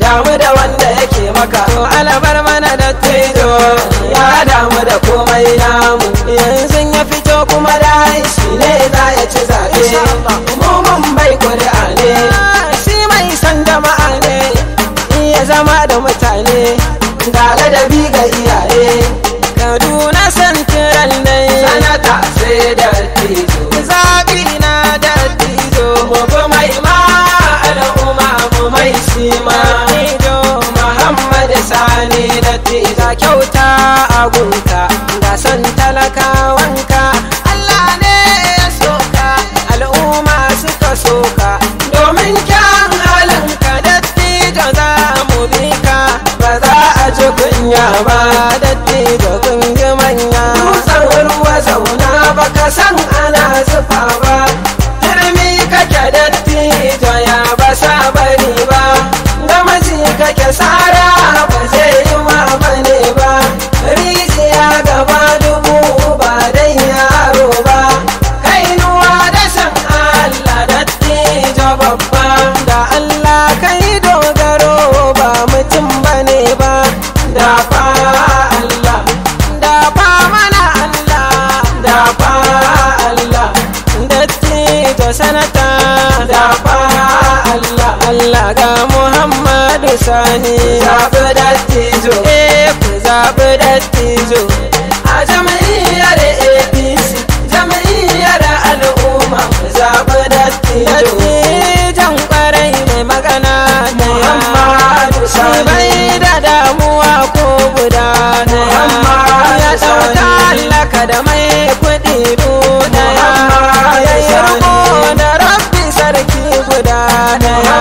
damu da wanda yake maka. To alabar mana dattijo ya damu da komai namu. Yanzu ya fito kuma da shi ne za ya ci zaɓe. Mun bai ƙuri'a ne, shi mai san jama'a ne, iya zama da mutane ga ladabi ga iyaye. Kaduna Central ne sanata sai dattijo, zaɓi na dattijo. Mu mai ma al'umma mu mai sima Muhammad Sani dattijo. Kyauta a gunka ga san talakawanka, Allah ne ya soka, al'umma suka soka. Domin kyan halinka dattijo za mu bi ka, ba za a ji kunya ba dattijo kun ji manya. Dutsen ruwa zauna baka san ana zufa ba, turmi kake dattijo ya ba sa bari ba, gamaji kake sara ba zai yi ma bane ba, rijiya gaba dubu ba dai yaro ba, kainuwa da san Allah dattijo babba. Da Allah kai dogaro ba mutum bane ba, da fa Allah, da fa mana Allah, da fa Allah dattijo sanata, da fa Allah. Allah ga Muhammadu Sani zaɓi dattijo, ku zaɓi dattijo a jam'iyyar APC, jam'iyyar al'umma zaɓi dattijo. Dattijon ƙwarai mai magana da Muhammadu Sani bai da damuwa ko guda ɗaya, ya ɗauka allaka da mai kuɗi duniya, ya yi riko da rabbi sarki guda ɗaya.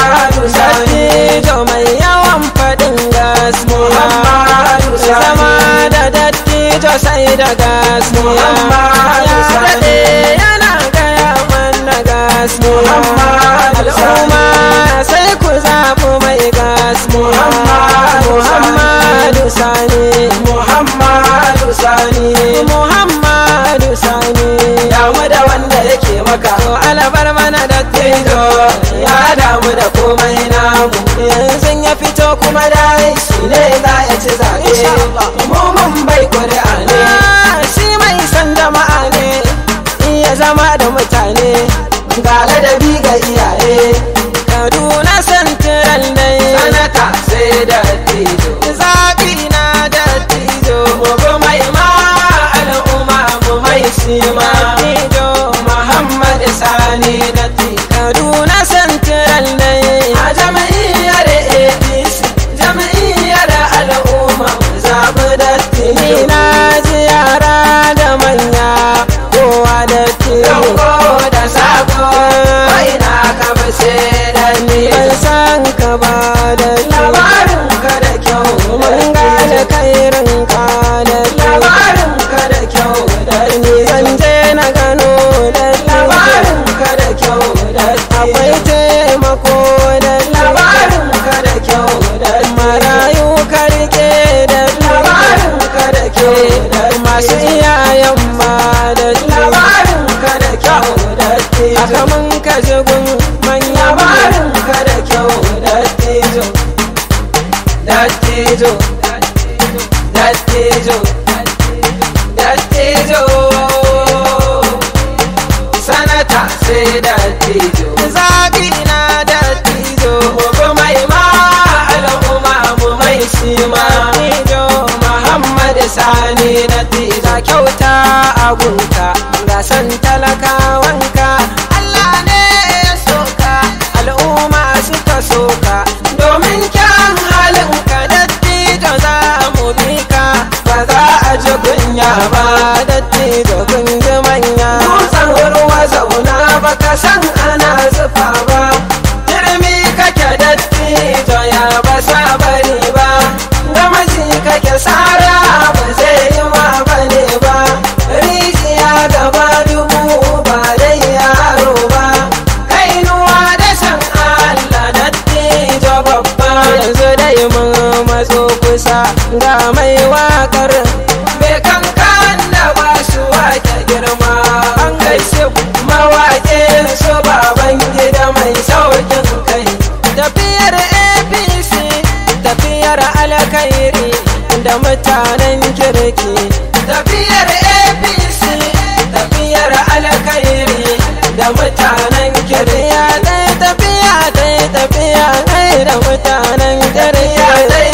Dattijo mai yawan faɗin gaskiya, zama da dattijo sai da gaskiya, ya daɗe yana gaya mana gaskiya. Al'umma sai ku zaɓi mai gaskiya, Muhammadu Sani, Muhammadu Sani, Muhammadu Sani. Damu da wanda yake maka, to alabar mana dattijo ya damu da komai namu. Yanzu ya fito kuma da shi ne za ya ci zaɓe. Mun bai ƙuri'a ne, shi mai san jama'a ne, iya zama da mutane ga ladabi ga iyaye. Kaduna Central ne sanata sai dattijo, zaɓi na dattijo. Mu mai ma al'umma mu mai sima Muhammad Sani dattijo. Kaduna Central ne a jam'iyyar APC, jam'iyyar al'umma zaɓi dattijo. Ni na ji yara da manya kowa dattijo, da sako bai na ka bace da ni, ban san ka ba da labarin ka da kyau, mun gane kairin ka da labarin ka da kyau da ni, zan je na gano da labarin ka da kyau da akwai taimako da labarin ka da kyau da marayu ka rike da labarin ka da kyau da masu iyayen ma da labarin ka da kyau da aka mun ka jigun manya labarin ka da kyau da dattijo, dattijo, dattijo, dattijo sanata sai dattijo, zaɓi na dattijo. Mu mai ma al'umma mu mai sima Muhammad Sani dattijo. Kyauta a gunka ga san talakawanka, Allah ne ya soka, al'umma suka soka. Domin kyan halinka dattijo za mu bi ka, ba za a ji kunya ba dattijo kun ji manya. Dutsen ruwa zauna baka san ana zufa ba, turmi kake dattijo ya ba sa bari ba, gamaji kake sara ba zai yi ma bane ba, rijiya gaba dubu ba kirki. Tafiyar APC tafiyar alkhairi da mutanen kirki. Tafiya dai tafiya gai da mutanen kirki.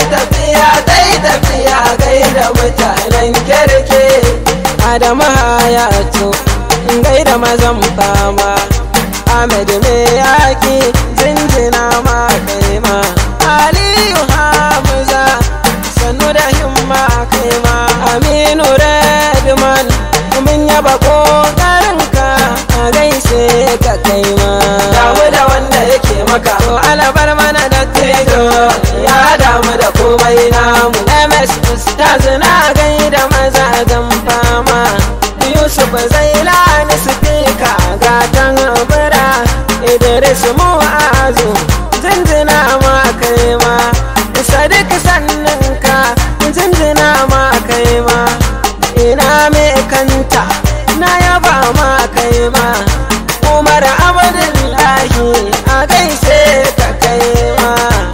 Tafiya gai da mutanen kirki. Adamu Hayatu gai da mazan fama. Ahmed mai yaki jinjina ma kai ma. Aliyu Hamza sannu da himma kai ma. Aminu Redman mun yaba kokarinka a gaishe ka kai ma. Damu da wanda yake maka to alabar mana da tijo ya damu da komai namu. MS Ustaz na gaida mazajen fama. Yusuf Zailani Sifika gatan bura. Idris Mu'azu jinjina ma kai ma. Sadiq sanninka jinjina ma kai ma. Ina mai kanta na yaba ma kai ma. Umar Abdullahi a gaishe ka kai ma.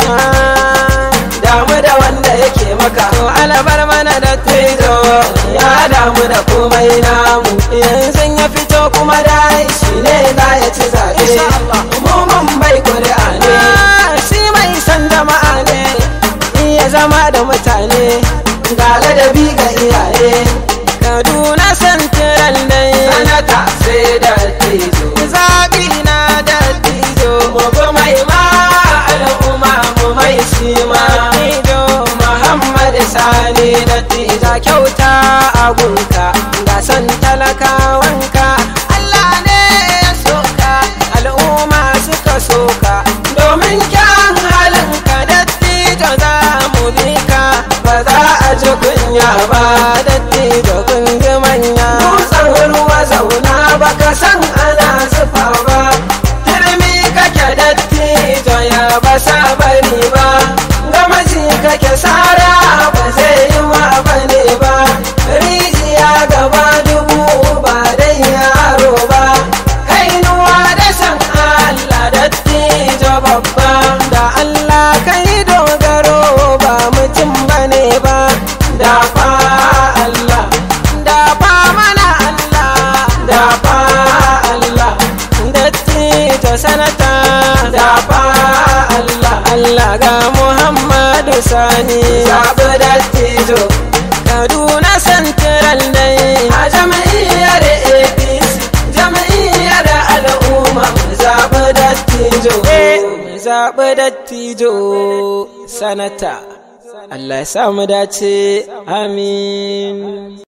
Damu da wanda yake maka to alabar mana da tijo ya damu da komai namu. Yanzu ya fito kuma da shi ne za ya ci zaɓe. Umuman bai ƙuri'a ne shi mai san jama'a ne. Iya zama da mutane ga ladabi ga iyaye. Kaduna Central dai sanata sai da tijo. Zaɓi na da tijo mu mai ma al'umma mu mai shi ma. Tijo Muhammad Sani da tijo kyauta a gunka ga san talakawanka. Allah ne ya soka al'umma suka soka. Domin kyan halinka da tijo za mu bi ka. Ba za a ji kunya ba da tijo kun ji manya. Dutsen ruwa zauna baka san ana zufa ba. Turmi kake da tijo ya ba sa bari ba. Gamaji kake sara ba zai yi wa bane ba. Rijiya gaba dubu ba dai yaro ba. Kainuwa da san Allah da tijo babba. Da Allah kai dogaro ba mutum bane ba. Da fa Allah da fa mana Allah. Da fa Allah da tijo sanata. Da fa Allah Allah ga Muhammadu Sani zaɓi da tijo. Kaduna Central dai a jam'iyyar APC jam'iyyar al'umma zaɓi da tijo. Zaɓi da tijo sanata. Allah ya samu dace amin.